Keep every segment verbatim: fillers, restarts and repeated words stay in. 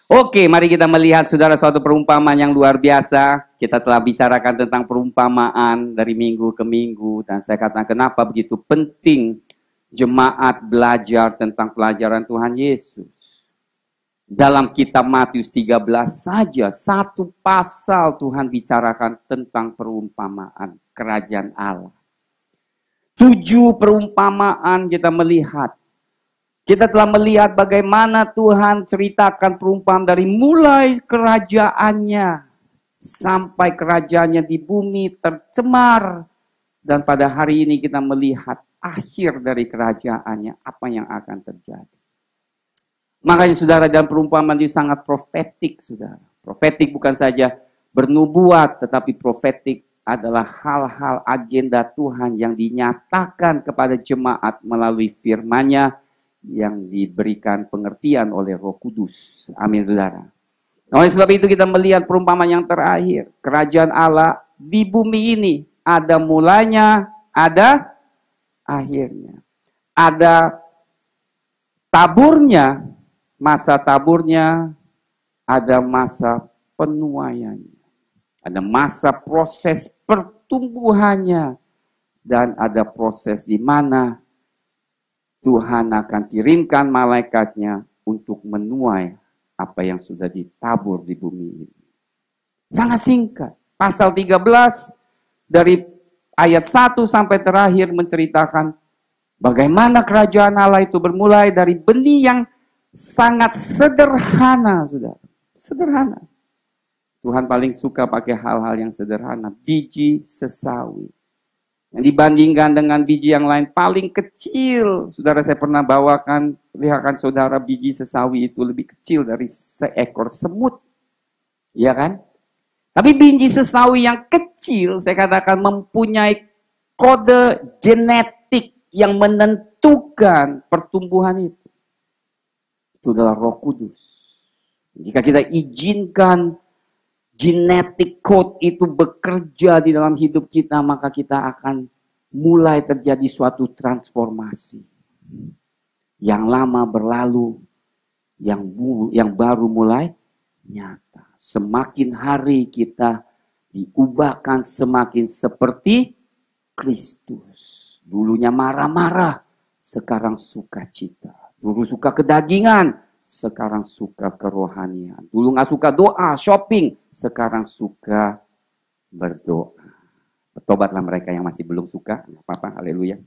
Oke, mari kita melihat saudara suatu perumpamaan yang luar biasa. Kita telah bicarakan tentang perumpamaan dari minggu ke minggu. Dan saya katakan kenapa begitu penting jemaat belajar tentang pelajaran Tuhan Yesus. Dalam kitab Matius tiga belas saja, satu pasal Tuhan bicarakan tentang perumpamaan kerajaan Allah. Tujuh perumpamaan kita melihat. Kita telah melihat bagaimana Tuhan ceritakan perumpamaan dari mulai kerajaannya sampai kerajaannya di bumi tercemar. Dan pada hari ini kita melihat akhir dari kerajaannya, apa yang akan terjadi. Makanya saudara, dalam perumpamaan ini sangat profetik, saudara. Profetik bukan saja bernubuat, tetapi profetik adalah hal-hal agenda Tuhan yang dinyatakan kepada jemaat melalui firman-Nya yang diberikan pengertian oleh Roh Kudus. Amin, saudara. Oleh sebab itu kita melihat perumpamaan yang terakhir. Kerajaan Allah di bumi ini ada mulanya, ada akhirnya. Ada taburnya, masa taburnya, ada masa penuaiannya. Ada masa proses pertumbuhannya. Dan ada proses di mana Tuhan akan kirimkan malaikatnya untuk menuai apa yang sudah ditabur di bumi ini. Sangat singkat. Pasal tiga belas dari ayat satu sampai terakhir menceritakan bagaimana kerajaan Allah itu bermulai dari benih yang sangat sederhana, saudara. Sederhana. Tuhan paling suka pakai hal-hal yang sederhana. Biji sesawi. Yang dibandingkan dengan biji yang lain paling kecil. Saudara, saya pernah bawakan, lihatkan saudara, biji sesawi itu lebih kecil dari seekor semut. Iya kan? Tapi biji sesawi yang kecil, saya katakan mempunyai kode genetik yang menentukan pertumbuhan itu. Itu adalah Roh Kudus. Jika kita izinkan genetic code itu bekerja di dalam hidup kita, maka kita akan mulai terjadi suatu transformasi. Yang lama berlalu, yang bu, yang baru mulai nyata. Semakin hari kita diubahkan semakin seperti Kristus. Dulunya marah-marah, sekarang sukacita. Dulu suka kedagingan, sekarang suka kerohanian. Dulu nggak suka doa, shopping. Sekarang suka berdoa. Bertobatlah mereka yang masih belum suka. Nggak apa-apa, haleluya.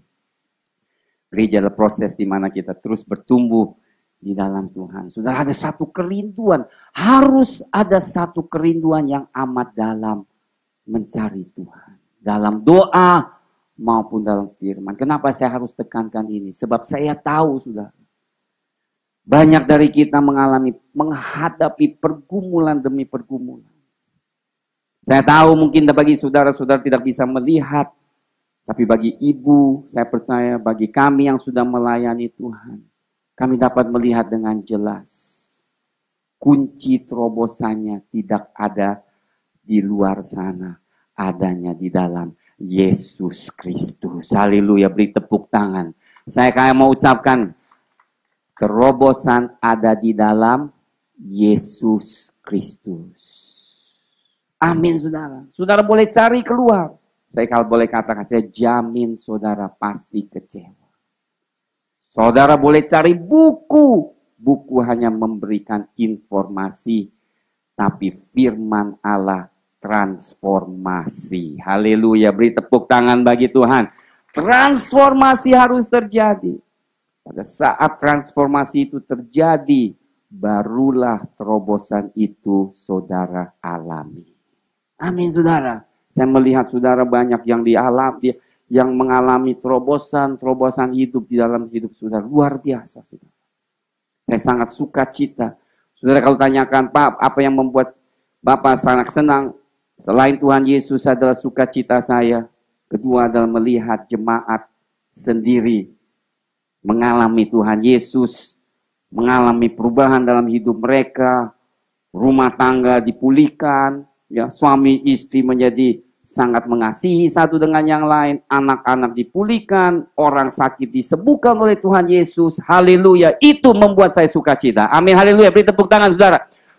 Gereja adalah proses di mana kita terus bertumbuh di dalam Tuhan. Sudah ada satu kerinduan. Harus ada satu kerinduan yang amat dalam mencari Tuhan. Dalam doa maupun dalam firman. Kenapa saya harus tekankan ini? Sebab saya tahu, sudah. Banyak dari kita mengalami, menghadapi pergumulan demi pergumulan. Saya tahu mungkin bagi saudara-saudara tidak bisa melihat. Tapi bagi ibu, saya percaya bagi kami yang sudah melayani Tuhan. Kami dapat melihat dengan jelas. Kunci terobosannya tidak ada di luar sana. Adanya di dalam Yesus Kristus. Haleluya, beri tepuk tangan. Saya kayak mau ucapkan, terobosan ada di dalam Yesus Kristus. Amin, saudara. Saudara boleh cari keluar. Saya kalau boleh katakan, saya jamin saudara pasti kecewa. Saudara boleh cari buku. Buku hanya memberikan informasi. Tapi firman Allah transformasi. Haleluya, beri tepuk tangan bagi Tuhan. Transformasi harus terjadi. Pada saat transformasi itu terjadi, barulah terobosan itu saudara alami. Amin, saudara. Saya melihat saudara banyak yang dialami, yang mengalami terobosan-terobosan hidup di dalam hidup saudara. Luar biasa, saudara. Saya sangat suka cita. Saudara kalau tanyakan, Pak, apa yang membuat Bapak sangat senang? Selain Tuhan Yesus adalah sukacita saya. Kedua adalah melihat jemaat sendiri mengalami Tuhan Yesus, mengalami perubahan dalam hidup mereka, rumah tangga dipulihkan, ya, suami istri menjadi sangat mengasihi satu dengan yang lain, anak-anak dipulihkan, orang sakit disembuhkan oleh Tuhan Yesus. Haleluya, itu membuat saya sukacita. Amin, haleluya, beri tepuk tangan saudara.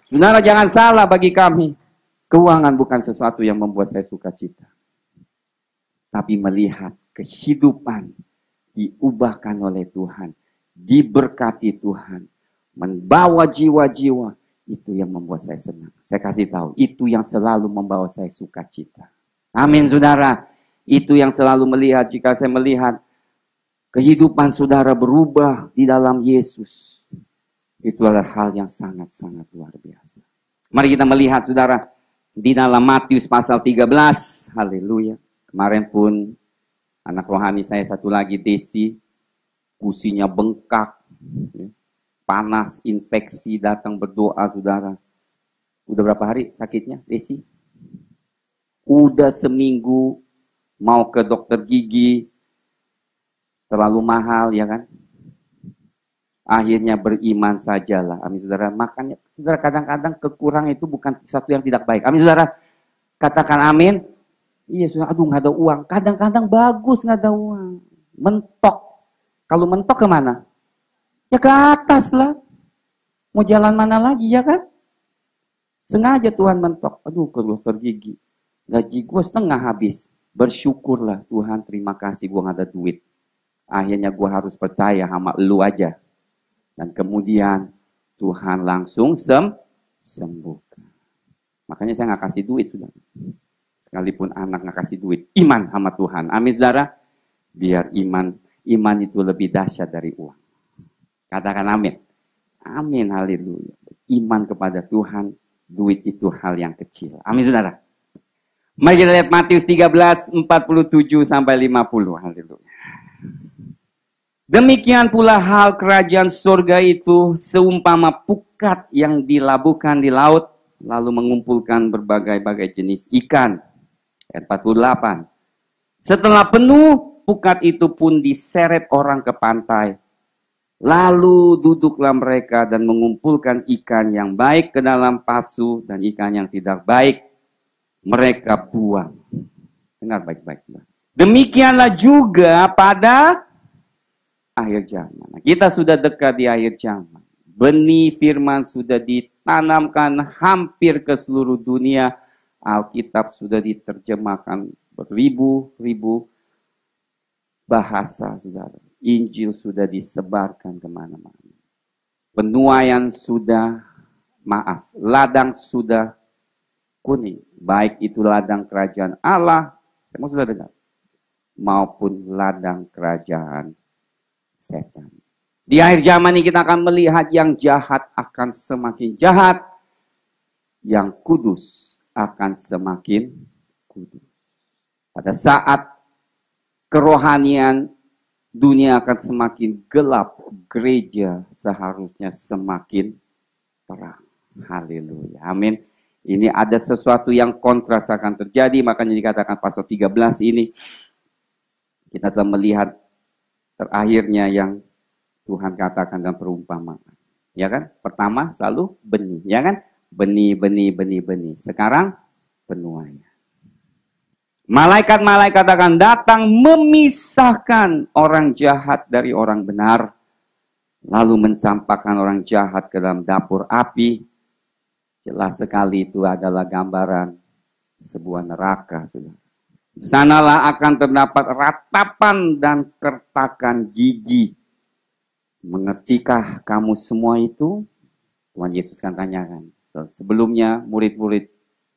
Saudara, jangan salah bagi kami. Keuangan bukan sesuatu yang membuat saya sukacita. Tapi melihat kehidupan diubahkan oleh Tuhan, diberkati Tuhan, membawa jiwa-jiwa, itu yang membuat saya senang. Saya kasih tahu, itu yang selalu membawa saya sukacita. Amin, saudara. Itu yang selalu melihat, jika saya melihat kehidupan saudara berubah di dalam Yesus, itu adalah hal yang sangat-sangat luar biasa. Mari kita melihat, saudara, di dalam Matius pasal tiga belas. Haleluya. Kemarin pun anak rohani saya satu lagi, Desi, gusinya bengkak, panas, infeksi, datang berdoa, saudara. Udah berapa hari sakitnya, Desi? Udah seminggu, mau ke dokter gigi, terlalu mahal, ya kan? Akhirnya beriman sajalah. Amin, saudara. Makanya, saudara, kadang-kadang kekurangan itu bukan sesuatu yang tidak baik. Amin, saudara. Katakan amin. Iya, saudara. Aduh, nggak ada uang. Kadang-kadang bagus nggak ada uang. Mentok. Kalau mentok kemana? Ya ke atas lah. Mau jalan mana lagi, ya kan? Sengaja Tuhan mentok. Aduh, ke dokter gigi. Gaji gue setengah habis. Bersyukurlah, Tuhan, terima kasih gue nggak ada duit. Akhirnya gue harus percaya sama lu aja. Dan kemudian Tuhan langsung sem sembuhkan. Makanya saya nggak kasih duit, saudara. Sekalipun anak nggak kasih duit, iman sama Tuhan. Amin, saudara. Biar iman, iman itu lebih dahsyat dari uang. Katakan amin. Amin, haleluya. Iman kepada Tuhan, duit itu hal yang kecil. Amin, saudara. Mari kita lihat Matius tiga belas, empat puluh tujuh sampai lima puluh. Haleluya. Demikian pula hal kerajaan surga itu seumpama pukat yang dilabuhkan di laut, lalu mengumpulkan berbagai-bagai jenis ikan. Ayat empat puluh delapan. Setelah penuh, pukat itu pun diseret orang ke pantai. Lalu duduklah mereka dan mengumpulkan ikan yang baik ke dalam pasu dan ikan yang tidak baik mereka buang. Dengar baik-baik. Demikianlah juga pada akhir zaman. Kita sudah dekat di akhir zaman. Benih firman sudah ditanamkan hampir ke seluruh dunia. Alkitab sudah diterjemahkan beribu-ribu bahasa, saudara. Injil sudah disebarkan kemana-mana. Penuaian sudah, maaf, ladang sudah kuning. Baik itu ladang kerajaan Allah, saya mau sudah dengar, maupun ladang kerajaan setan. Di akhir zaman ini kita akan melihat yang jahat akan semakin jahat, yang kudus akan semakin kudus. Pada saat kerohanian dunia akan semakin gelap, gereja seharusnya semakin terang. Haleluya. Amin. Ini ada sesuatu yang kontras akan terjadi, makanya dikatakan pasal tiga belas ini kita telah melihat terakhirnya yang Tuhan katakan dalam perumpamaan. Ya kan? Pertama selalu benih, ya kan? Benih, benih, benih, benih. Sekarang penuaian. Malaikat-malaikat akan datang memisahkan orang jahat dari orang benar. Lalu mencampakkan orang jahat ke dalam dapur api. Jelas sekali itu adalah gambaran sebuah neraka. Di sanalah akan terdapat ratapan dan kertakan gigi. Mengertikah kamu semua itu? Tuhan Yesus kan tanyakan. Sebelumnya murid-murid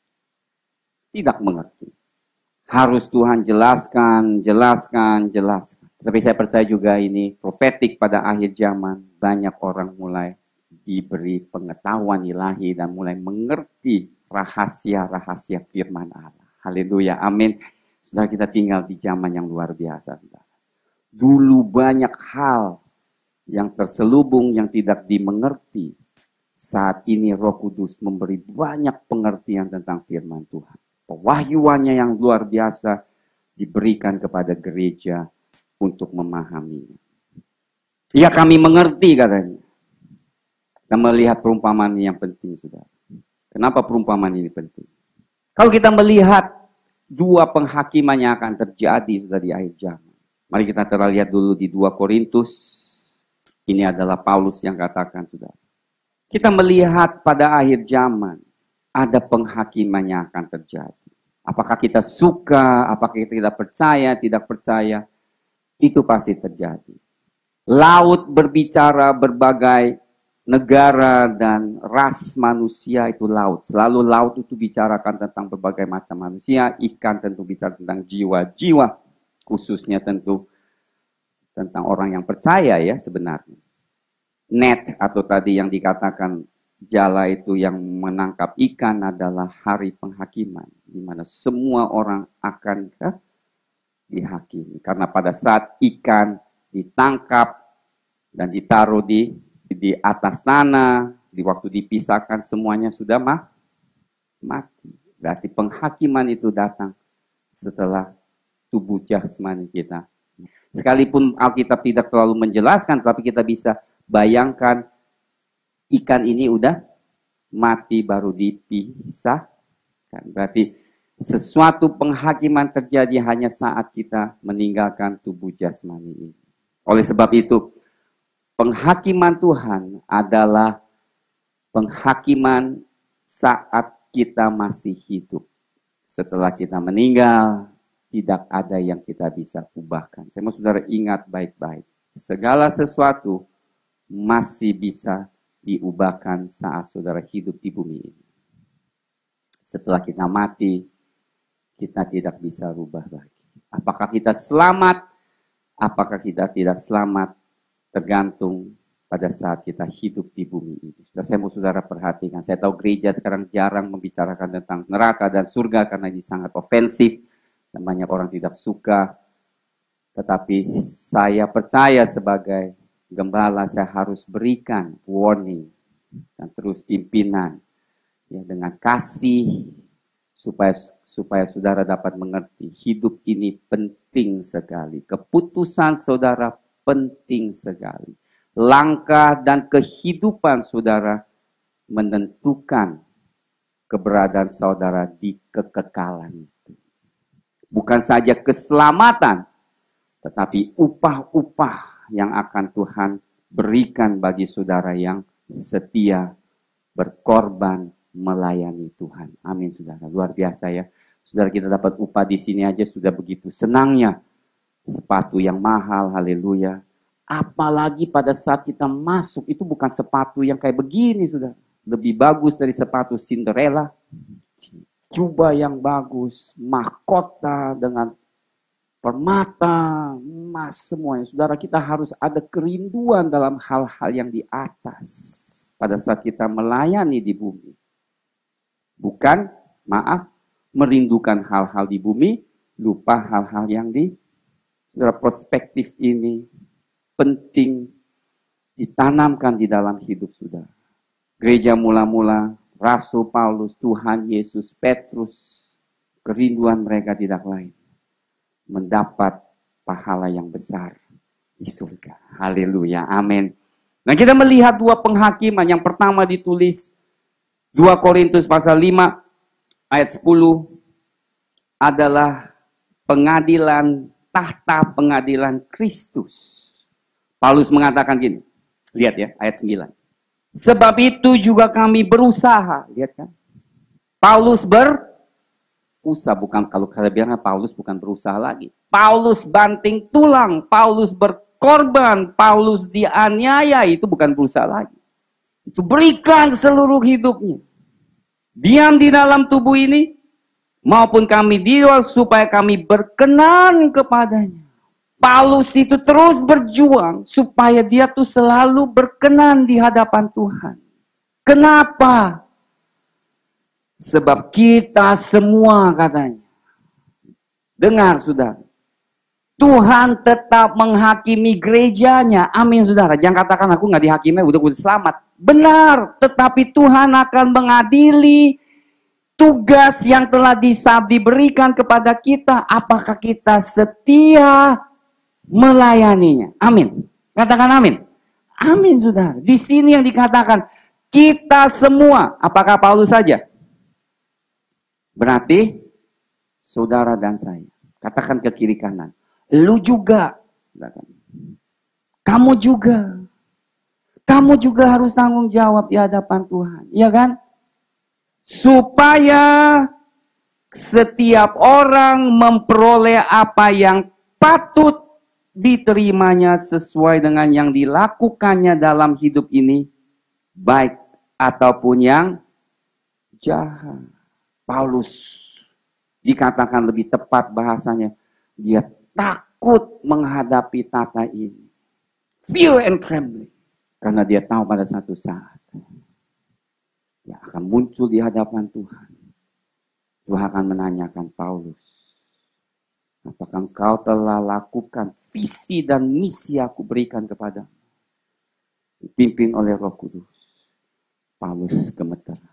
tidak mengerti. Harus Tuhan jelaskan, jelaskan, jelaskan. Tapi saya percaya juga ini profetik pada akhir zaman. Banyak orang mulai diberi pengetahuan ilahi dan mulai mengerti rahasia-rahasia firman Allah. Haleluya, amin. Sudah kita tinggal di zaman yang luar biasa. Saudara. Dulu banyak hal yang terselubung, yang tidak dimengerti. Saat ini Roh Kudus memberi banyak pengertian tentang firman Tuhan. Pewahyuannya yang luar biasa diberikan kepada gereja untuk memahaminya. Ya kami mengerti katanya. Kita melihat perumpamaan yang penting, saudara. Kenapa perumpamaan ini penting? Kalau kita melihat dua penghakiman yang akan terjadi sudah di akhir zaman. Mari kita terlihat dulu di dua Korintus. Ini adalah Paulus yang katakan, saudara. Kita melihat pada akhir zaman, ada penghakiman yang akan terjadi. Apakah kita suka, apakah kita tidak percaya, tidak percaya, itu pasti terjadi. Laut berbicara berbagai negara dan ras manusia itu laut. Selalu laut itu bicarakan tentang berbagai macam manusia. Ikan tentu bicara tentang jiwa-jiwa. Khususnya tentu tentang orang yang percaya ya sebenarnya. Net atau tadi yang dikatakan jala itu yang menangkap ikan adalah hari penghakiman. Di mana semua orang akan eh, dihakimi. Karena pada saat ikan ditangkap dan ditaruh di di atas tanah, di waktu dipisahkan semuanya sudah mah, mati. Berarti penghakiman itu datang setelah tubuh jasmani kita. Sekalipun Alkitab tidak terlalu menjelaskan, tapi kita bisa bayangkan ikan ini udah mati baru dipisahkan. Berarti sesuatu penghakiman terjadi hanya saat kita meninggalkan tubuh jasmani ini. Oleh sebab itu, penghakiman Tuhan adalah penghakiman saat kita masih hidup. Setelah kita meninggal, tidak ada yang kita bisa ubahkan. Saya mau saudara ingat baik-baik. Segala sesuatu masih bisa diubahkan saat saudara hidup di bumi ini. Setelah kita mati, kita tidak bisa rubah lagi. Apakah kita selamat? Apakah kita tidak selamat? Tergantung pada saat kita hidup di bumi ini. Sudah saya mau saudara perhatikan. Saya tahu gereja sekarang jarang membicarakan tentang neraka dan surga karena ini sangat ofensif. Dan banyak orang tidak suka. Tetapi saya percaya sebagai gembala saya harus berikan warning. Dan terus pimpinan. Ya, dengan kasih. Supaya supaya saudara dapat mengerti. Hidup ini penting sekali. Keputusan saudara penting sekali. Langkah dan kehidupan saudara menentukan keberadaan saudara di kekekalan itu. Bukan saja keselamatan, tetapi upah-upah yang akan Tuhan berikan bagi saudara yang setia, berkorban, melayani Tuhan. Amin saudara. Luar biasa ya. Saudara kita dapat upah di sini aja sudah begitu senangnya. Sepatu yang mahal, haleluya. Apalagi pada saat kita masuk, itu bukan sepatu yang kayak begini, sudah. Lebih bagus dari sepatu Cinderella. Jubah yang bagus, mahkota dengan permata, emas semuanya. Saudara, kita harus ada kerinduan dalam hal-hal yang di atas. Pada saat kita melayani di bumi. Bukan, maaf, merindukan hal-hal di bumi, lupa hal-hal yang di saudara, perspektif ini penting ditanamkan di dalam hidup saudara. Gereja mula-mula, Rasul Paulus, Tuhan Yesus, Petrus, kerinduan mereka tidak lain. Mendapat pahala yang besar di surga. Haleluya, amin. Nah kita melihat dua penghakiman. Yang pertama ditulis dua Korintus pasal lima ayat sepuluh adalah pengadilan tahta pengadilan Kristus. Paulus mengatakan gini. Lihat ya, ayat sembilan. Sebab itu juga kami berusaha. Lihat kan. Paulus berusaha. Bukan, kalau kalian bilang Paulus bukan berusaha lagi. Paulus banting tulang. Paulus berkorban. Paulus dianiaya. Itu bukan berusaha lagi. Itu berikan seluruh hidupnya. Diam di dalam tubuh ini. Maupun kami dijual supaya kami berkenan kepadanya. Paulus itu terus berjuang supaya dia tuh selalu berkenan di hadapan Tuhan. Kenapa? Sebab kita semua katanya. Dengar saudara. Tuhan tetap menghakimi gerejanya. Amin saudara. Jangan katakan aku gak dihakimi udah, udah selamat. Benar. Tetapi Tuhan akan mengadili tugas yang telah diberikan kepada kita, apakah kita setia melayaninya? Amin. Katakan amin. Amin, saudara. Di sini yang dikatakan, kita semua, apakah Paulus saja? Berarti, saudara dan saya. Katakan ke kiri kanan. Lu juga. Kamu juga. Kamu juga harus tanggung jawab di hadapan Tuhan. Iya kan? Supaya setiap orang memperoleh apa yang patut diterimanya sesuai dengan yang dilakukannya dalam hidup ini, baik ataupun yang jahat. Paulus dikatakan lebih tepat bahasanya, dia takut menghadapi tata ini. Fear and trembling. Karena dia tahu pada satu saat dia akan muncul di hadapan Tuhan. Tuhan akan menanyakan Paulus, apakah engkau telah lakukan visi dan misi aku berikan kepadamu? Dipimpin oleh Roh Kudus. Paulus gemeteran.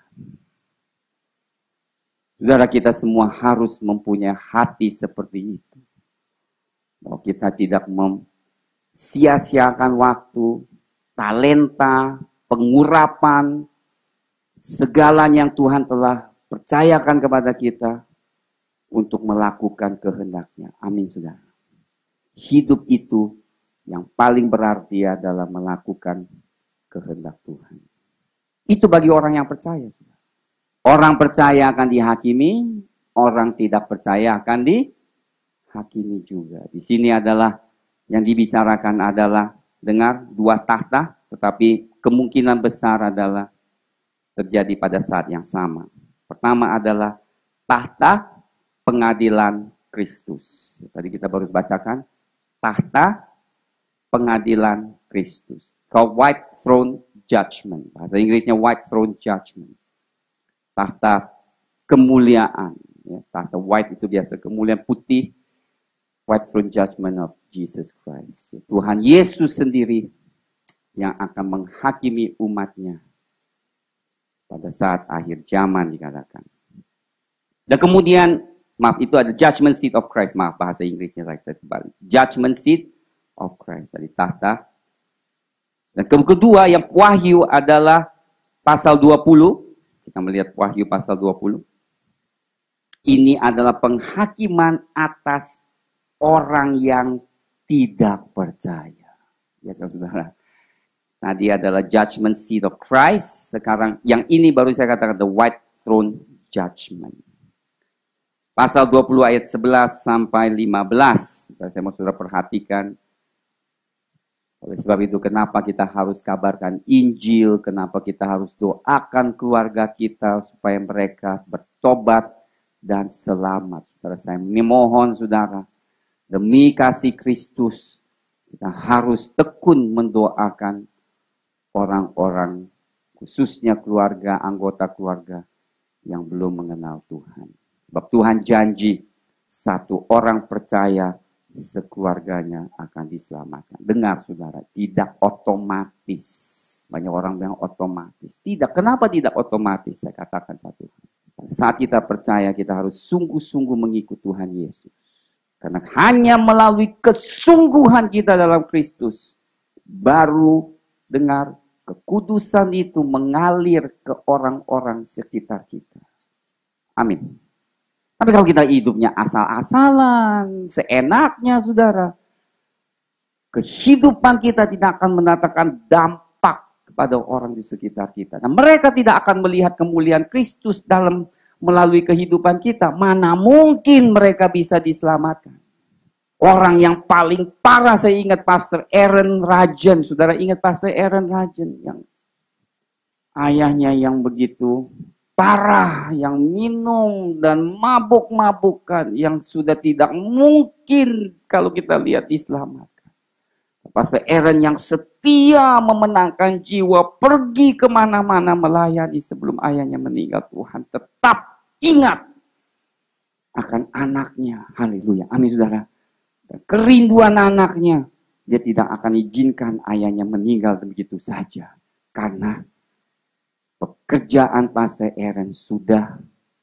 Saudara, kita semua harus mempunyai hati seperti itu. Bahwa kita tidak sia-siakan waktu, talenta, pengurapan, segala yang Tuhan telah percayakan kepada kita untuk melakukan kehendak-Nya. Amin, saudara. Hidup itu yang paling berarti adalah melakukan kehendak Tuhan. Itu bagi orang yang percaya, saudara. Orang percaya akan dihakimi, orang tidak percaya akan dihakimi juga. Di sini adalah yang dibicarakan adalah, dengar, dua tahta, tetapi kemungkinan besar adalah terjadi pada saat yang sama. Pertama adalah tahta pengadilan Kristus. Tadi kita baru bacakan, tahta pengadilan Kristus. Called White Throne Judgment. Bahasa Inggrisnya White Throne Judgment. Tahta kemuliaan. Ya, tahta white itu biasa kemuliaan, putih. White Throne Judgment of Jesus Christ. Tuhan Yesus sendiri yang akan menghakimi umatnya pada saat akhir zaman dikatakan. Dan kemudian, maaf, itu ada judgment seat of Christ. Maaf, bahasa Inggrisnya saya kembali. Judgment seat of Christ. Dari tahta. Dan kedua, yang Wahyu adalah pasal dua puluh. Kita melihat Wahyu pasal dua puluh. Ini adalah penghakiman atas orang yang tidak percaya. Ya kan, saudara? Tadi adalah judgment seat of Christ. Sekarang yang ini baru saya katakan the white throne judgment. Pasal dua puluh ayat sebelas sampai lima belas. Saya mau saudara perhatikan. Oleh sebab itu kenapa kita harus kabarkan Injil, kenapa kita harus doakan keluarga kita supaya mereka bertobat dan selamat. Saudara, saya memohon saudara, demi kasih Kristus, kita harus tekun mendoakan orang-orang, khususnya keluarga, anggota keluarga yang belum mengenal Tuhan. Sebab Tuhan janji, satu orang percaya, sekeluarganya akan diselamatkan. Dengar saudara, tidak otomatis. Banyak orang bilang otomatis. Tidak, kenapa tidak otomatis? Saya katakan satu. Saat kita percaya, kita harus sungguh-sungguh mengikut Tuhan Yesus. Karena hanya melalui kesungguhan kita dalam Kristus, baru dengar kekudusan itu mengalir ke orang-orang sekitar kita. Amin. Tapi kalau kita hidupnya asal-asalan, seenaknya saudara, kehidupan kita tidak akan mendatangkan dampak kepada orang di sekitar kita. Nah, mereka tidak akan melihat kemuliaan Kristus dalam melalui kehidupan kita. Mana mungkin mereka bisa diselamatkan. Orang yang paling parah, saya ingat Pastor Aaron Rajen. Saudara ingat Pastor Aaron Rajen yang ayahnya yang begitu parah, yang minum dan mabuk-mabukan, yang sudah tidak mungkin kalau kita lihat diselamatkan. Pastor Aaron yang setia memenangkan jiwa, pergi kemana-mana melayani sebelum ayahnya meninggal. Tuhan tetap ingat akan anaknya. Haleluya. Amin saudara. Dan kerinduan anaknya, dia tidak akan izinkan ayahnya meninggal begitu saja. Karena pekerjaan Pastor Aaron sudah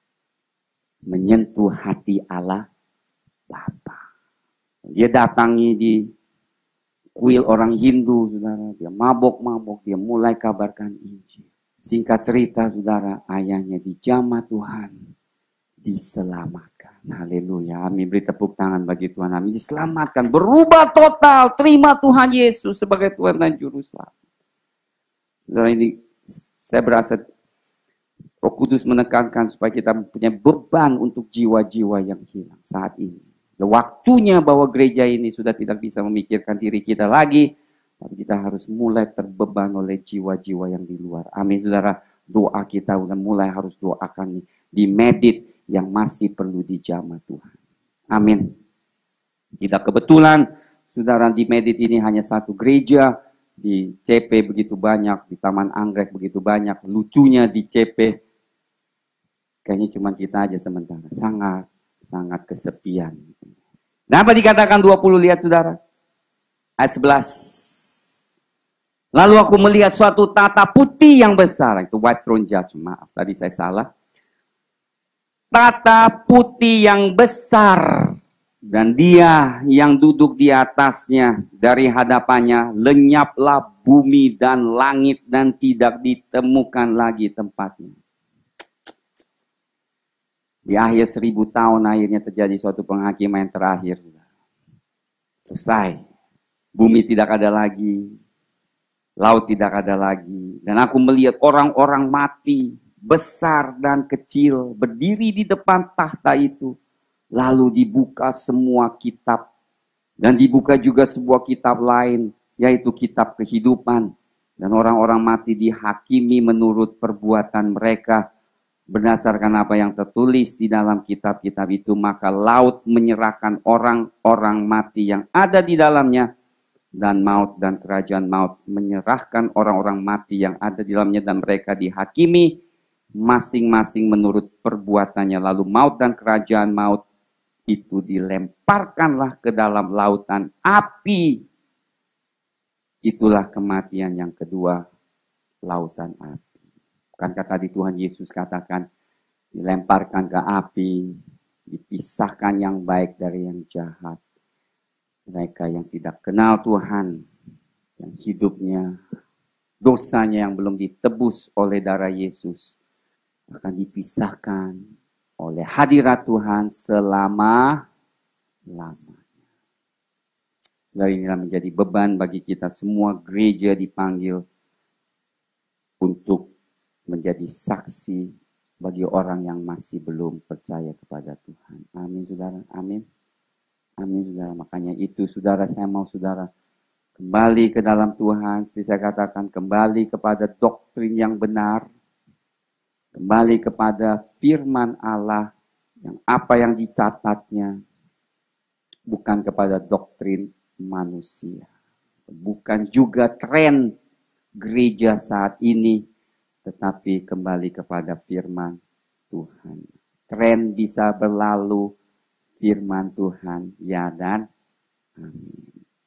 menyentuh hati Allah Bapa. Dia datangi di kuil orang Hindu, saudara. Dia mabok-mabok, dia mulai kabarkan Injil. Singkat cerita, saudara, ayahnya dijamah Tuhan, diselamatkan. Haleluya. Amin. Beri tepuk tangan bagi Tuhan. Amin. Diselamatkan, berubah total, terima Tuhan Yesus sebagai Tuhan dan Juru Selamat. Saudara, ini saya berasa Roh Kudus menekankan supaya kita punya beban untuk jiwa-jiwa yang hilang saat ini. Waktunya bahwa gereja ini sudah tidak bisa memikirkan diri kita lagi, tapi kita harus mulai terbeban oleh jiwa-jiwa yang di luar. Amin, saudara. Doa kita udah mulai harus doakan di medit yang masih perlu dijamah Tuhan. Amin. Tidak kebetulan, saudara, di medit ini hanya satu gereja, di C P begitu banyak, di Taman Anggrek begitu banyak, lucunya di C P, kayaknya cuma kita aja sementara, sangat, sangat kesepian. Nah, apa dikatakan dua puluh, lihat saudara, ayat sebelas. Lalu aku melihat suatu tata putih yang besar, itu white throne judge, maaf tadi saya salah. Tata putih yang besar, dan dia yang duduk di atasnya, dari hadapannya lenyaplah bumi dan langit dan tidak ditemukan lagi tempatnya. Di akhir seribu tahun akhirnya terjadi suatu penghakiman yang terakhir. Selesai. Bumi tidak ada lagi. Laut tidak ada lagi. Dan aku melihat orang-orang mati, besar dan kecil, berdiri di depan tahta itu. Lalu dibuka semua kitab. Dan dibuka juga sebuah kitab lain, yaitu kitab kehidupan. Dan orang-orang mati dihakimi menurut perbuatan mereka. Berdasarkan apa yang tertulis di dalam kitab-kitab itu, maka laut menyerahkan orang-orang mati yang ada di dalamnya. Dan maut dan kerajaan maut menyerahkan orang-orang mati yang ada di dalamnya. Dan mereka dihakimi masing-masing menurut perbuatannya. Lalu maut dan kerajaan maut itu dilemparkanlah ke dalam lautan api. Itulah kematian yang kedua, lautan api. Bukankah tadi Tuhan Yesus katakan, dilemparkan ke api, dipisahkan yang baik dari yang jahat. Mereka yang tidak kenal Tuhan, yang hidupnya, dosanya yang belum ditebus oleh darah Yesus, akan dipisahkan oleh hadirat Tuhan selama-lamanya. Dari inilah menjadi beban bagi kita semua gereja dipanggil untuk menjadi saksi bagi orang yang masih belum percaya kepada Tuhan. Amin, saudara. Amin. Amin, saudara. Makanya itu, saudara, saya mau saudara kembali ke dalam Tuhan. Seperti saya katakan, kembali kepada doktrin yang benar. Kembali kepada firman Allah, yang apa yang dicatatnya. Bukan kepada doktrin manusia. Bukan juga tren gereja saat ini, tetapi kembali kepada firman Tuhan. Tren bisa berlalu, firman Tuhan ya dan amin.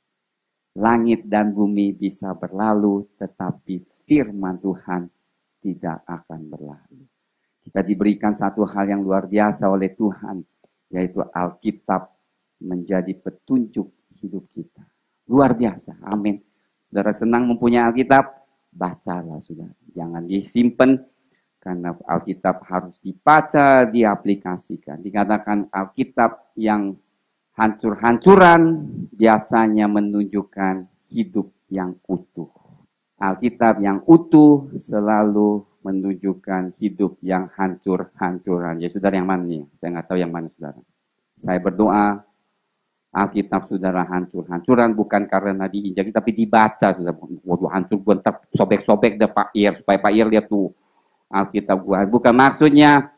Langit dan bumi bisa berlalu, tetapi firman Tuhan tidak akan berlalu. Kita diberikan satu hal yang luar biasa oleh Tuhan, yaitu Alkitab menjadi petunjuk hidup kita. Luar biasa, amin. Saudara senang mempunyai Alkitab? Bacalah, saudara. Jangan disimpan, karena Alkitab harus dibaca, diaplikasikan. Dikatakan Alkitab yang hancur-hancuran biasanya menunjukkan hidup yang utuh. Alkitab yang utuh selalu menunjukkan hidup yang hancur-hancuran. Ya, saudara, yang mana nih? Saya nggak tahu yang mana, saudara. Saya berdoa Alkitab saudara hancur-hancuran bukan karena diinjak, tapi dibaca. Saudara. Waduh, hancur, gue ntar sobek-sobek deh Pak Ir, supaya Pak Ir lihat tuh Alkitab gue. Bukan maksudnya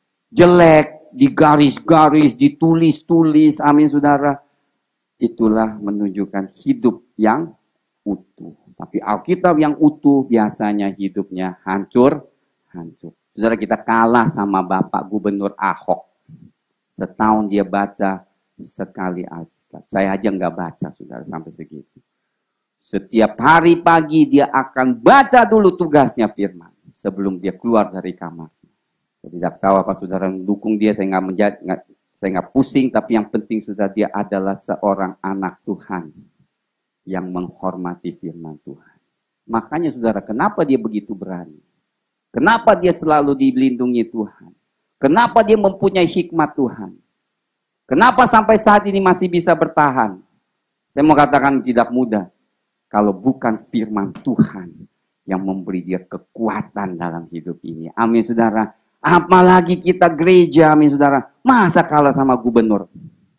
jelek, digaris-garis, ditulis-tulis. Amin, saudara. Itulah menunjukkan hidup yang utuh. Tapi Alkitab yang utuh biasanya hidupnya hancur-hancur. Saudara, kita kalah sama Bapak Gubernur Ahok. Setahun dia baca sekali Alkitab. Saya aja nggak baca, saudara, sampai segitu. Setiap hari pagi dia akan baca dulu tugasnya firman sebelum dia keluar dari kamar. Saya tidak tahu apa saudara mendukung dia, saya nggak menjadi, nggak, saya nggak pusing, tapi yang penting sudah dia adalah seorang anak Tuhan yang menghormati firman Tuhan. Makanya saudara, kenapa dia begitu berani? Kenapa dia selalu dilindungi Tuhan? Kenapa dia mempunyai hikmat Tuhan? Kenapa sampai saat ini masih bisa bertahan? Saya mau katakan tidak mudah. Kalau bukan firman Tuhan yang memberi dia kekuatan dalam hidup ini. Amin saudara. Apalagi kita gereja, amin saudara. Masa kalah sama gubernur?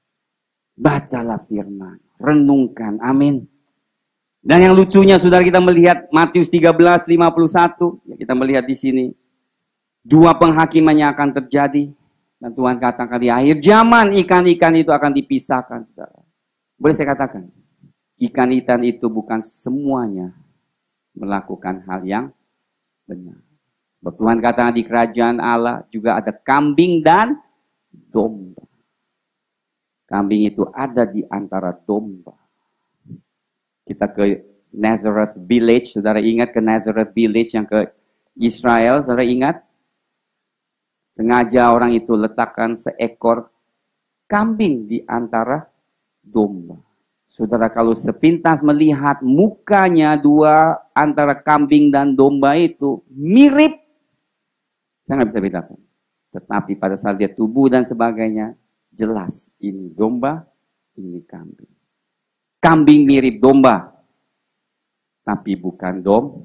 Bacalah firman, renungkan, amin. Dan yang lucunya saudara, kita melihat Matius tiga belas lima puluh satu, ya, kita melihat di sini dua penghakimannya akan terjadi, dan Tuhan katakan di akhir zaman ikan-ikan itu akan dipisahkan. Saudara. Boleh saya katakan, ikan-ikan itu bukan semuanya melakukan hal yang benar. Tuhan katakan di kerajaan Allah juga ada kambing dan domba. Kambing itu ada di antara domba. Kita ke Nazareth Village, saudara ingat ke Nazareth Village yang ke Israel, saudara ingat? Sengaja orang itu letakkan seekor kambing di antara domba. Saudara kalau sepintas melihat mukanya dua antara kambing dan domba itu mirip, saya nggak bisa bedakan. Tetapi pada saat dia tubuh dan sebagainya, jelas ini domba, ini kambing. Kambing mirip domba, tapi bukan dom.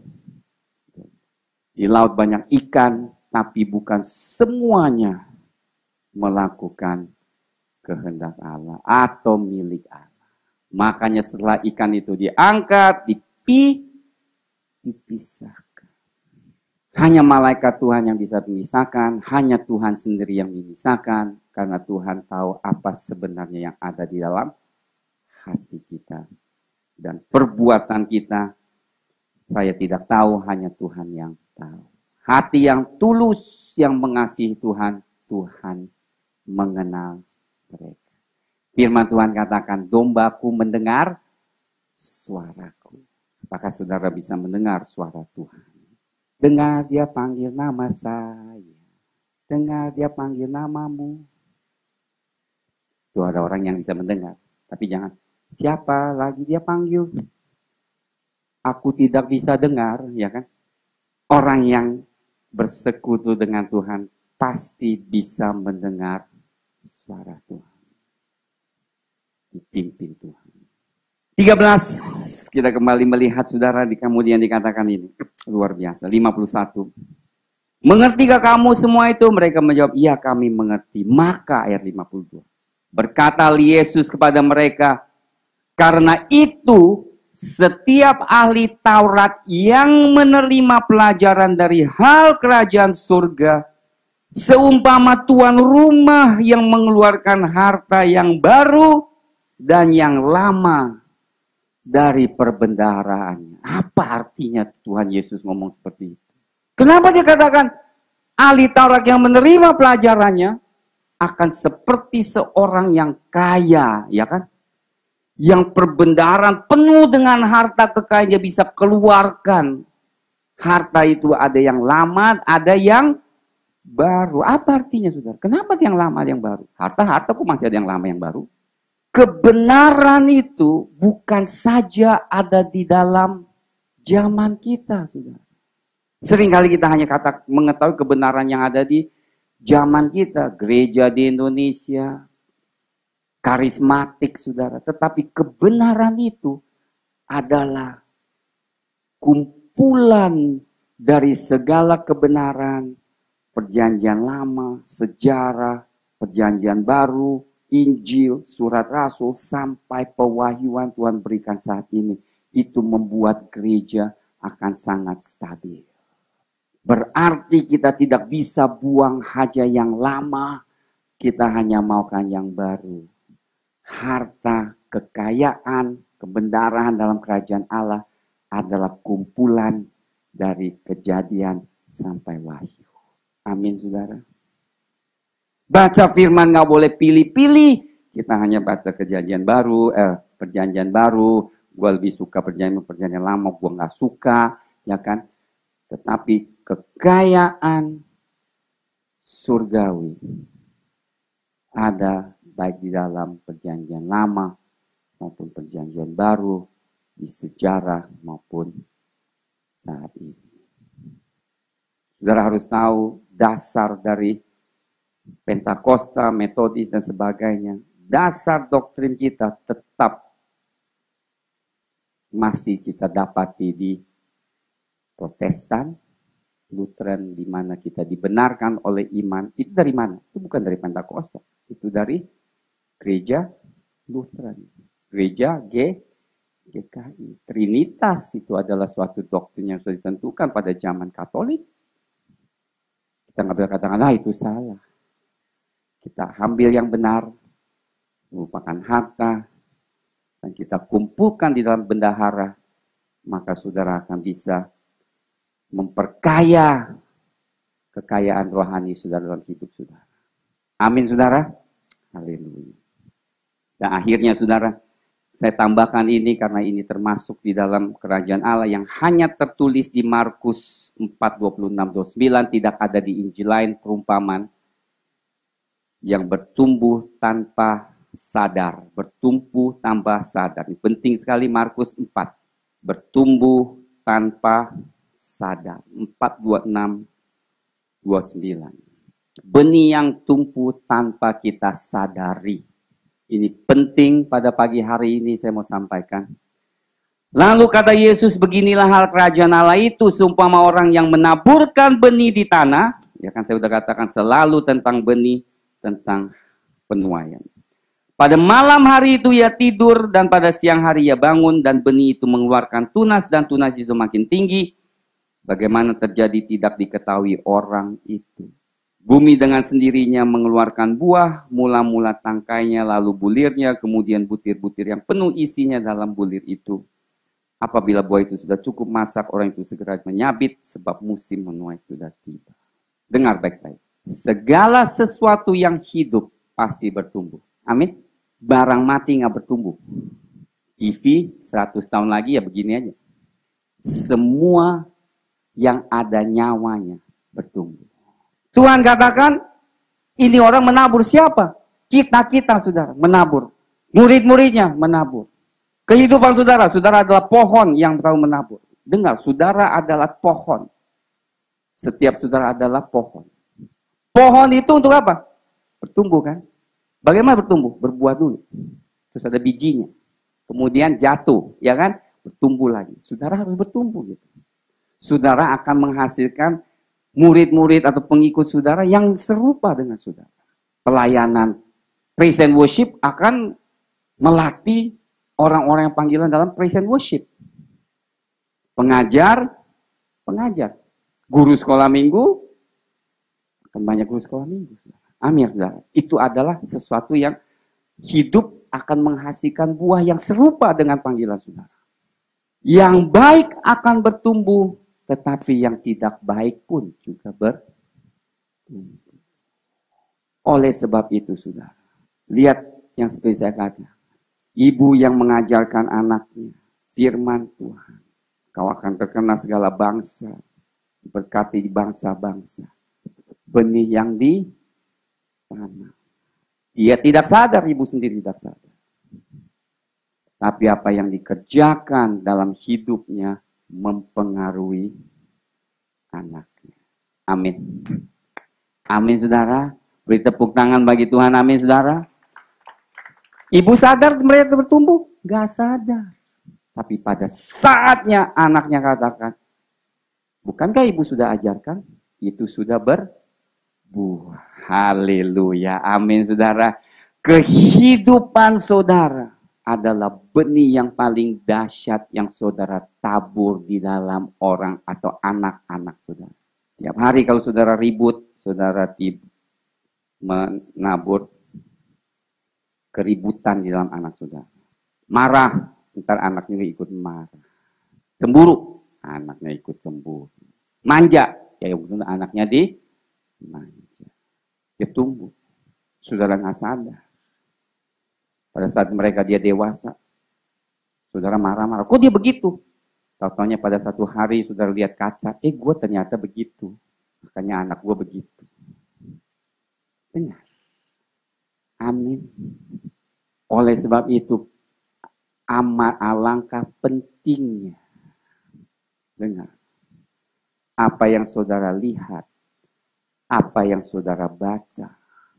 Di laut banyak ikan, tapi bukan semuanya melakukan kehendak Allah atau milik Allah. Makanya setelah ikan itu diangkat, dipi, dipisahkan. Hanya malaikat Tuhan yang bisa memisahkan, hanya Tuhan sendiri yang memisahkan, karena Tuhan tahu apa sebenarnya yang ada di dalam hati kita. Dan perbuatan kita, saya tidak tahu, hanya Tuhan yang tahu. Hati yang tulus, yang mengasihi Tuhan, Tuhan mengenal mereka. Firman Tuhan katakan, dombaku mendengar suaraku. Apakah saudara bisa mendengar suara Tuhan? Dengar dia panggil nama saya. Dengar dia panggil namamu. Itu ada orang yang bisa mendengar. Tapi jangan, siapa lagi dia panggil? Aku tidak bisa dengar, ya kan? Orang yang bersekutu dengan Tuhan pasti bisa mendengar suara Tuhan. Dipimpin Tuhan. tiga belas, kita kembali melihat saudara, di kemudian dikatakan ini. Luar biasa, lima puluh satu. Mengertikah kamu semua itu? Mereka menjawab, iya kami mengerti. Maka ayat lima puluh dua. Berkata Yesus kepada mereka, karena itu setiap ahli Taurat yang menerima pelajaran dari hal kerajaan surga, seumpama tuan rumah yang mengeluarkan harta yang baru dan yang lama dari perbendaharaannya. Apa artinya Tuhan Yesus ngomong seperti itu? Kenapa dia katakan ahli Taurat yang menerima pelajarannya akan seperti seorang yang kaya, ya kan? Yang perbendaharaan penuh dengan harta kekayaan, dia bisa keluarkan. Harta itu ada yang lama, ada yang baru. Apa artinya saudara? Kenapa yang lama ada yang baru? Harta-harta kok masih ada yang lama yang baru? Kebenaran itu bukan saja ada di dalam zaman kita, saudara. Seringkali kita hanya kata mengetahui kebenaran yang ada di zaman kita, gereja di Indonesia, karismatik, saudara. Tetapi kebenaran itu adalah kumpulan dari segala kebenaran, perjanjian lama, sejarah, perjanjian baru, Injil, surat Rasul, sampai pewahyuan Tuhan berikan saat ini. Itu membuat gereja akan sangat stabil. Berarti kita tidak bisa buang haja yang lama, kita hanya maukan yang baru. Harta, kekayaan, kebenaran dalam kerajaan Allah adalah kumpulan dari kejadian sampai wahyu. Amin, saudara. Baca firman nggak boleh pilih-pilih. Kita hanya baca kejadian baru, eh, perjanjian baru. Gue lebih suka perjanjian perjanjian lama, gue nggak suka, ya kan? Tetapi kekayaan surgawi ada baik di dalam perjanjian lama maupun perjanjian baru, di sejarah maupun saat ini. Saudara harus tahu dasar dari Pentakosta, Metodis, dan sebagainya. Dasar doktrin kita tetap masih kita dapati di Protestan, Lutheran, di mana kita dibenarkan oleh iman. Itu dari mana? Itu bukan dari Pentakosta. Itu dari gereja Lutheran. Gereja G, GKI. Trinitas itu adalah suatu doktrin yang sudah ditentukan pada zaman Katolik. Kita nggak bisa katakan, ah itu salah. Kita ambil yang benar, merupakan harta, dan kita kumpulkan di dalam bendahara, maka saudara akan bisa memperkaya kekayaan rohani saudara dalam hidup saudara. Amin saudara. Haleluya. Dan akhirnya saudara, saya tambahkan ini karena ini termasuk di dalam kerajaan Allah yang hanya tertulis di Markus empat, dua puluh enam, dua puluh sembilan, tidak ada di Injil lain perumpamaan yang bertumbuh tanpa sadar, bertumbuh tanpa sadar. Ini penting sekali Markus empat, bertumbuh tanpa sadar. empat, dua puluh enam, dua puluh sembilan. Benih yang tumbuh tanpa kita sadari. Ini penting pada pagi hari ini saya mau sampaikan. Lalu kata Yesus, beginilah hal kerajaan Allah itu, seumpama orang yang menaburkan benih di tanah. Ya kan saya sudah katakan selalu tentang benih, tentang penuaian. Pada malam hari itu ia tidur, dan pada siang hari ia bangun, dan benih itu mengeluarkan tunas, dan tunas itu makin tinggi. Bagaimana terjadi tidak diketahui orang itu. Bumi dengan sendirinya mengeluarkan buah, mula-mula tangkainya, lalu bulirnya, kemudian butir-butir yang penuh isinya dalam bulir itu. Apabila buah itu sudah cukup masak, orang itu segera menyabit, sebab musim menuai sudah tiba. Dengar baik-baik. Segala sesuatu yang hidup pasti bertumbuh. Amin. Barang mati nggak bertumbuh. T V seratus tahun lagi ya begini aja. Semua yang ada nyawanya bertumbuh. Tuhan katakan, ini orang menabur siapa? Kita-kita saudara, menabur. Murid-muridnya menabur. Kehidupan saudara, saudara adalah pohon yang tahu menabur. Dengar, saudara adalah pohon. Setiap saudara adalah pohon. Pohon itu untuk apa? Bertumbuh kan? Bagaimana bertumbuh? Berbuah dulu. Terus ada bijinya. Kemudian jatuh, ya kan? Bertumbuh lagi. Saudara harus bertumbuh gitu. Saudara akan menghasilkan murid-murid atau pengikut saudara yang serupa dengan saudara. Pelayanan praise and worship akan melatih orang-orang yang panggilan dalam praise and worship. Pengajar, pengajar. Guru sekolah minggu, akan banyak guru sekolah minggu. Amin, saudara. Itu adalah sesuatu yang hidup akan menghasilkan buah yang serupa dengan panggilan saudara. Yang baik akan bertumbuh, tetapi yang tidak baik pun juga bertumbuh. Oleh sebab itu, saudara, lihat yang seperti saya katakan. Ibu yang mengajarkan anaknya firman Tuhan. Kau akan terkenal segala bangsa, berkati bangsa-bangsa. Benih yang ditanam. Dia tidak sadar, ibu sendiri tidak sadar. Tapi apa yang dikerjakan dalam hidupnya mempengaruhi anaknya. Amin. Amin, saudara. Beri tepuk tangan bagi Tuhan. Amin, saudara. Ibu sadar mereka bertumbuh? Gak sadar. Tapi pada saatnya anaknya katakan, bukankah ibu sudah ajarkan? Itu sudah berbuah. Haleluya. Amin, saudara. Kehidupan saudara adalah benih yang paling dahsyat yang saudara tabur di dalam orang atau anak-anak saudara. Tiap hari kalau saudara ribut, saudara tiba menabur keributan di dalam anak saudara. Marah, ntar anaknya ikut marah. Cemburu, anaknya ikut cemburu. Manja, ya anaknya di manja. Dia tumbuh. Saudara nggak sadar. Pada saat mereka dia dewasa, saudara marah-marah. Kok dia begitu? Tahu-taunya pada satu hari saudara lihat kaca, eh gue ternyata begitu. Makanya anak gue begitu. Benar. Amin. Oleh sebab itu, amat alangkah pentingnya. Dengar. Apa yang saudara lihat, apa yang saudara baca,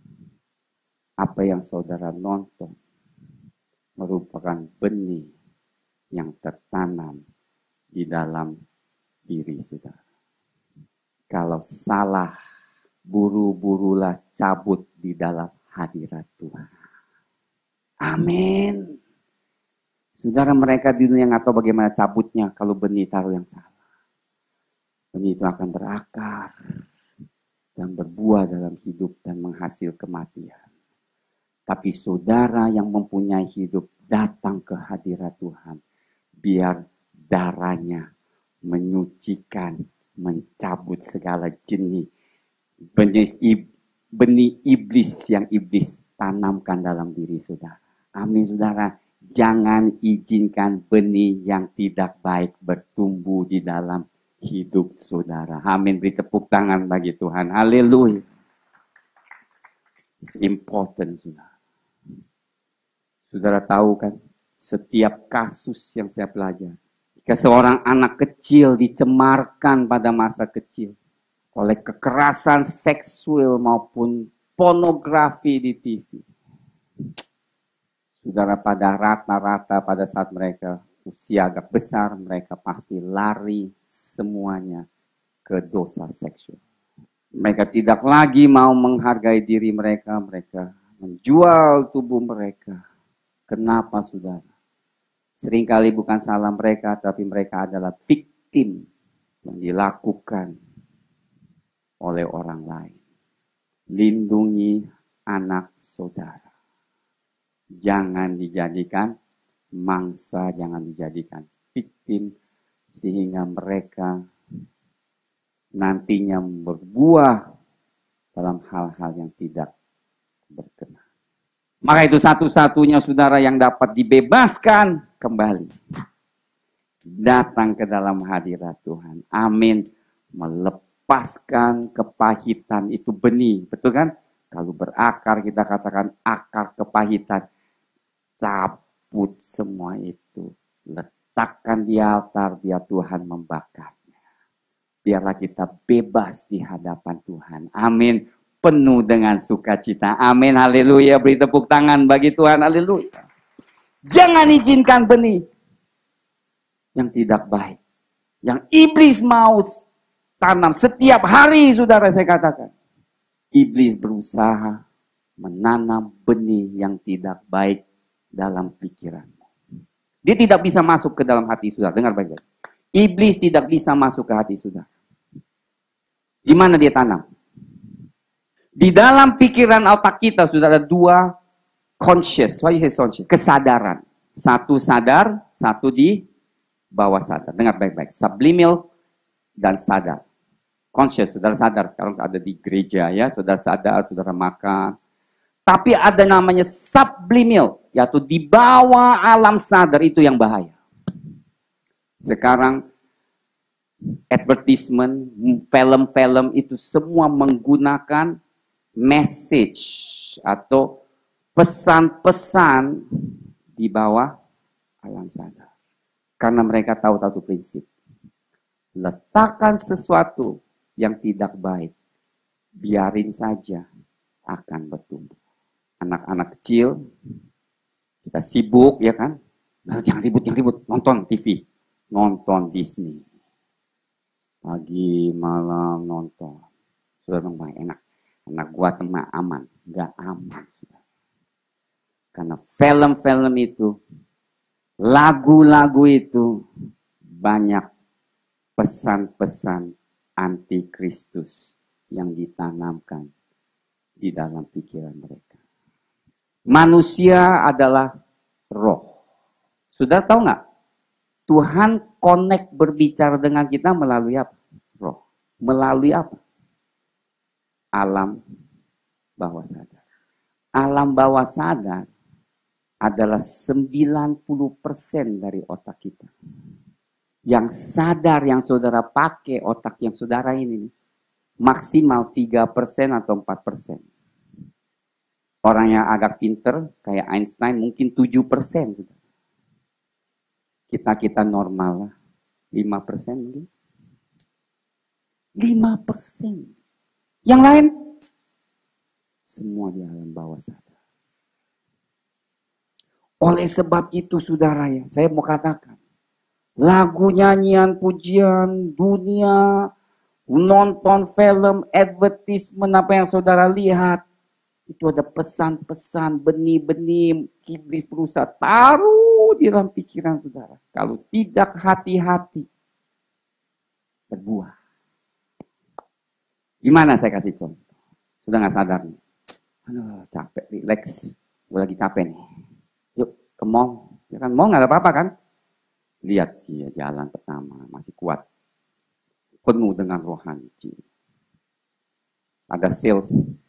apa yang saudara nonton, merupakan benih yang tertanam di dalam diri saudara. Kalau salah, buru-burulah cabut di dalam hadirat Tuhan. Amin. Saudara, mereka di dunia nggak tahu bagaimana cabutnya kalau benih taruh yang salah. Benih itu akan berakar dan berbuah dalam hidup dan menghasil kematian. Tapi saudara yang mempunyai hidup datang ke hadirat Tuhan. Biar darahnya menyucikan, mencabut segala jenis benih, benih iblis yang iblis tanamkan dalam diri saudara. Amin saudara. Jangan izinkan benih yang tidak baik bertumbuh di dalam hidup saudara. Amin. Beri tepuk tangan bagi Tuhan. Haleluya. It's important saudara. Saudara tahu kan, setiap kasus yang saya pelajari, jika seorang anak kecil dicemarkan pada masa kecil oleh kekerasan seksual maupun pornografi di T V, saudara, pada rata-rata pada saat mereka usia agak besar, mereka pasti lari semuanya ke dosa seksual. Mereka tidak lagi mau menghargai diri mereka, mereka menjual tubuh mereka. Kenapa saudara? Seringkali bukan salah mereka, tapi mereka adalah victim yang dilakukan oleh orang lain. Lindungi anak saudara. Jangan dijadikan mangsa, jangan dijadikan victim, sehingga mereka nantinya berbuah dalam hal-hal yang tidak berkenan. Maka itu satu-satunya saudara yang dapat dibebaskan kembali. Datang ke dalam hadirat Tuhan. Amin. Melepaskan kepahitan itu benih. Betul kan? Kalau berakar, kita katakan akar kepahitan. Cabut semua itu. Letakkan di altar, biar Tuhan membakarnya. Biarlah kita bebas di hadapan Tuhan. Amin. Penuh dengan sukacita. Amin. Haleluya. Beri tepuk tangan bagi Tuhan. Haleluya. Jangan izinkan benih yang tidak baik. Yang iblis mau tanam setiap hari, saudara, saya katakan. Iblis berusaha menanam benih yang tidak baik dalam pikiranmu. Dia tidak bisa masuk ke dalam hati saudara. Dengar baik-baik. Iblis tidak bisa masuk ke hati saudara. Di mana dia tanam? Di dalam pikiran otak kita sudah ada dua conscious. Why you say conscious? Kesadaran. Satu sadar, satu di bawah sadar. Dengar baik-baik. Subliminal dan sadar. Conscious, saudara sadar. Sekarang ada di gereja ya, saudara sadar, saudara makan. Tapi ada namanya subliminal, yaitu di bawah alam sadar, itu yang bahaya. Sekarang advertisement, film-film itu semua menggunakan message atau pesan-pesan di bawah alam sadar. Karena mereka tahu satu prinsip. Letakkan sesuatu yang tidak baik, biarin saja akan bertumbuh. Anak-anak kecil, kita sibuk ya kan? Nah, jangan ribut, jangan ribut. Nonton T V, nonton Disney. Pagi, malam nonton. Sudah memang enak. Anak gua teman aman, nggak aman. Sudah. Karena film-film itu, lagu-lagu itu banyak pesan-pesan antikristus yang ditanamkan di dalam pikiran mereka. Manusia adalah roh. Sudah tahu nggak? Tuhan connect berbicara dengan kita melalui apa? Roh. Melalui apa? Alam bawah sadar. Alam bawah sadar adalah sembilan puluh persen dari otak kita. Yang sadar yang saudara pakai, otak yang saudara ini, maksimal tiga persen atau empat persen. Orang yang agak pinter, kayak Einstein, mungkin tujuh persen. Kita-kita normal lah, lima persen mungkin. lima persen. Yang lain, semua di alam bawah sadar. Oleh sebab itu, saudara ya, saya mau katakan, Lagu, nyanyian, pujian, dunia, nonton film, advertisement, apa yang saudara lihat. Itu ada pesan-pesan, benih-benih iblis berusaha taruh di dalam pikiran saudara. Kalau tidak hati-hati, berbuah. Gimana saya kasih contoh? Sudah nggak sadar nih? Aduh, capek, relax. Gue lagi capek nih. Yuk ke mall. Ya kan, mall nggak ada apa-apa kan? Lihat dia jalan pertama, masih kuat. Penuh dengan rohani. Ada sales.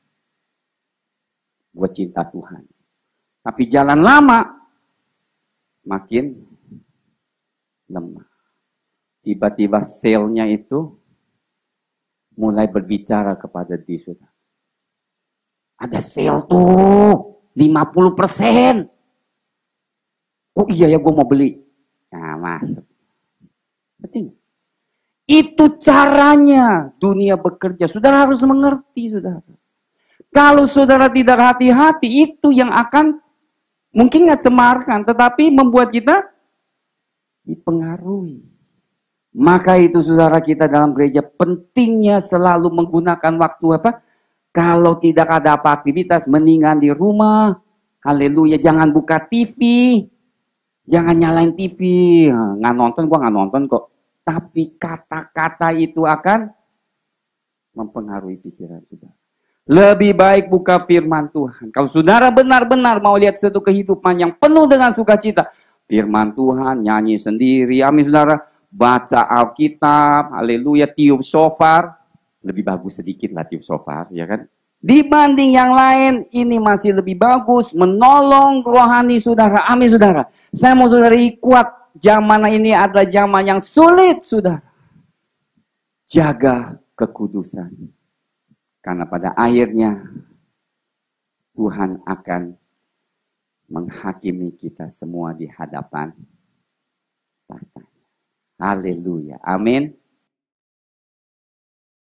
Gue cinta Tuhan. Tapi jalan lama, makin lemah. Tiba-tiba selnya itu mulai berbicara kepada diri saudara. Ada sale tuh, lima puluh persen. Oh iya ya, gue mau beli. Nah, masuk. Betul. Itu caranya dunia bekerja. Saudara harus mengerti, saudara. Kalau saudara tidak hati-hati, itu yang akan mungkin nggak cemarkan, tetapi membuat kita dipengaruhi. Maka itu saudara kita dalam gereja pentingnya selalu menggunakan waktu apa? Kalau tidak ada apa aktivitas, mendingan di rumah. Haleluya, jangan buka T V. Jangan nyalain T V. Nggak nonton, gua nggak nonton kok. Tapi kata-kata itu akan mempengaruhi pikiran saudara. Lebih baik buka firman Tuhan. Kalau saudara benar-benar mau lihat suatu kehidupan yang penuh dengan sukacita, firman Tuhan, nyanyi sendiri, amin saudara, baca Alkitab, haleluya, tiup shofar, lebih bagus sedikit lah tiup shofar, ya kan? Dibanding yang lain, ini masih lebih bagus, menolong rohani saudara, amin saudara. Saya mau saudara kuat, zaman ini adalah zaman yang sulit saudara. Jaga kekudusan. Karena pada akhirnya Tuhan akan menghakimi kita semua di hadapan tahtanya. Haleluya. Amin.